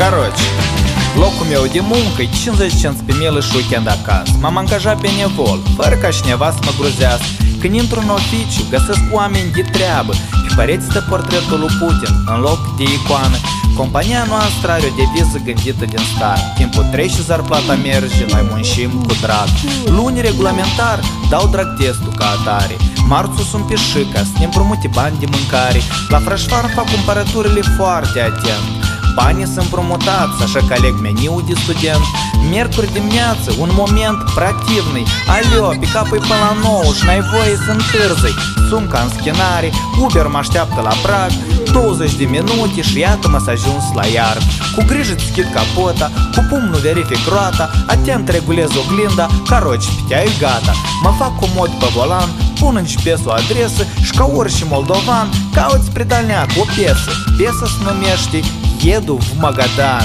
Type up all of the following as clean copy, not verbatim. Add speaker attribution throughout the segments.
Speaker 1: Короче, locul meu de muncă e 50-15 mile și weekend acasă. M-am angajat benevol, fără ca cineva să mă gruzească. Când intru în oficiu, găsesc oameni de treabă. Pe pereți stă portretul lui Putin în loc de icoană. Compania noastră are o deviză gândită din start: timpul trece, zarplata merge, noi muncim cu drag. Luni regulamentar dau drag testul ca atare. Marțul sunt pe șica să ne împrumute bani de mâncare. La Frășfar fac cumpărăturile foarte atent. Banii sunt împrumutați, așa că aleg meniul de student. Miercuri dimineață, un moment protivный. Aleo, pick-up-ul până la 9 și n-ai voie să întârzii. Sumca în schinare, Uber mă așteaptă la prag. 20 de minute și iată-mă s-a ajuns la iard. Cu grijă deschid capota, cu pumnul verific roata, atent regulez oglinda, caroci piteai gata. Mă fac comod pe volan, pun în GPS o adresă și ca orice moldovan cauți spre Dalneac o piesă. Piesa se numește Еду в Магадан.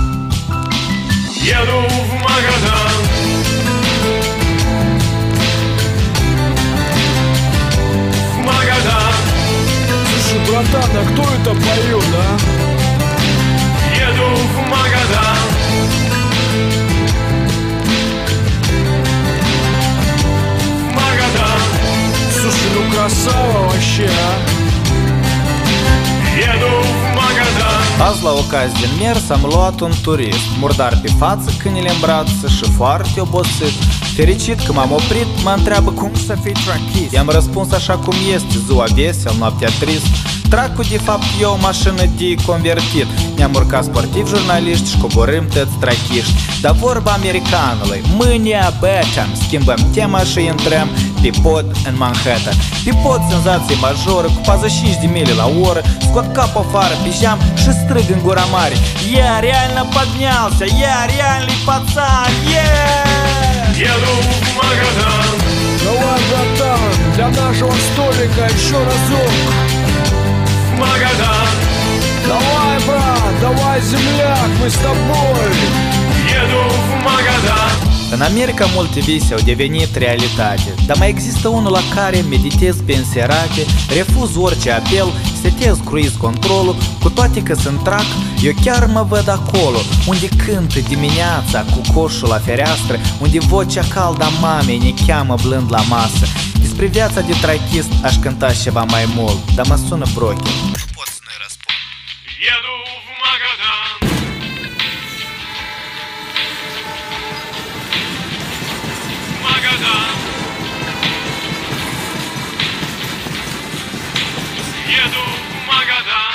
Speaker 2: Еду в Магадан. В Магадан.
Speaker 3: Слушай, братан, а кто это поет, а?
Speaker 2: Еду в Магадан. В Магадан.
Speaker 3: Слушай, ну красава вообще, а?
Speaker 2: Еду в Магаdan.
Speaker 1: Azi la ocazie din mers am luat un turist, murdar pe față, câinele în brață și foarte obosit. Fericit că m-am oprit, mă întreabă cum să fii trachist. I-am răspuns așa cum este, ziua vesel, noaptea trist. Tracul de fapt e o mașină de convertit. Ne-am urcat sportivi, jurnaliști și coborâm tăți trachiști. Dar vorba americanului, mâine băceam, schimbăm tema și intrăm pe pod în Manhattan. Pe pod senzație majoră, cu 45 de mile la oră. Scot capul afară pe geam și strig în gura mare: Я реально поднялся, я реальный пацан,
Speaker 2: Еду в Магадан.
Speaker 3: Давай, братан, для нашего столика еще разок.
Speaker 2: В Магадан.
Speaker 3: Давай, брат, давай, земляк, мы с тобой.
Speaker 2: Еду в Магаdan.
Speaker 1: În America multe vise au devenit realitate, dar mai există unul la care meditez pe înserate, refuz orice apel, setez cruise controlul, cu toate că sunt trac, eu chiar mă văd acolo, unde cântă dimineața cu coșul la fereastră, unde vocea caldă a mamei ne cheamă blând la masă. Despre viața de trachist aș cânta ceva mai mult, dar mă sună broken. Nu pot să nu-i răspund.
Speaker 2: Еду в Магадан. Магадан. Еду в Магадан.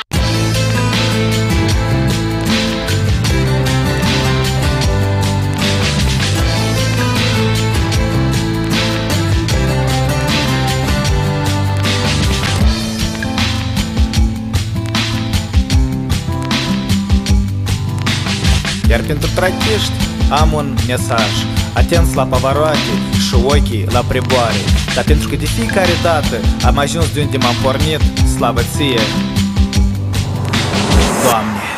Speaker 1: Iar pentru trachiști am un mesaj: atenți la pavaroate și ochii la priboare. Dar pentru că de fiecare dată am ajuns de unde m-am pornit, slavă ție, Doamne!